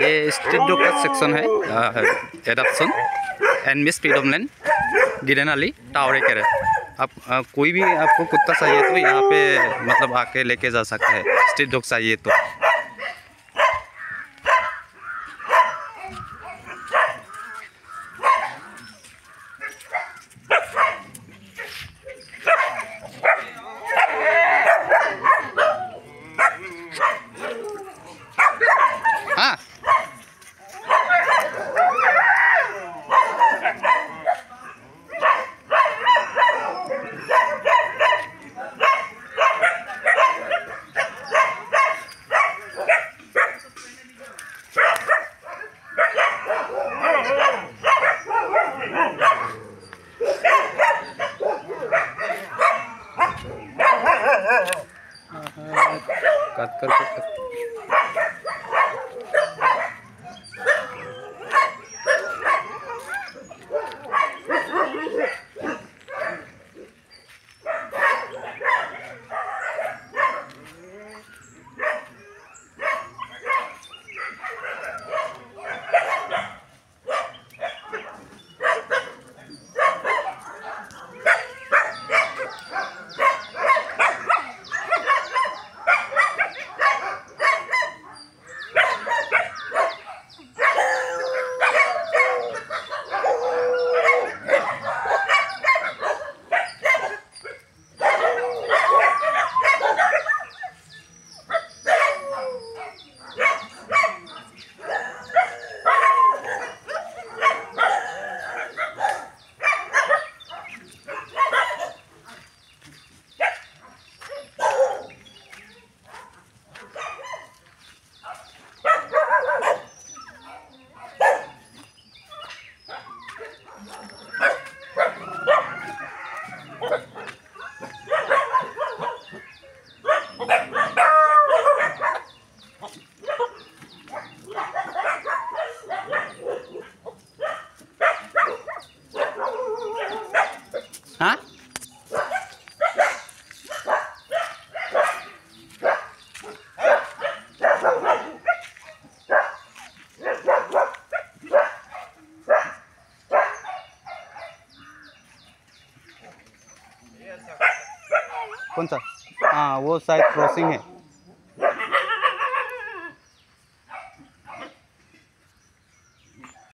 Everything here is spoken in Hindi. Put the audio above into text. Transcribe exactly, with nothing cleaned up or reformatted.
ये स्ट्रीट डॉग का सेक्शन है, एडॉप्शन एनमीस प्रीडोमिनेंट गिरेनाली टावर के। आप आ, कोई भी आपको कुत्ता चाहिए तो यहाँ पे मतलब आके लेके जा सकता है, स्ट्रीट डॉग चाहिए तो। हाँ कट कर कट कर। हाँ कौन सा? हाँ वो शायद क्रॉसिंग है।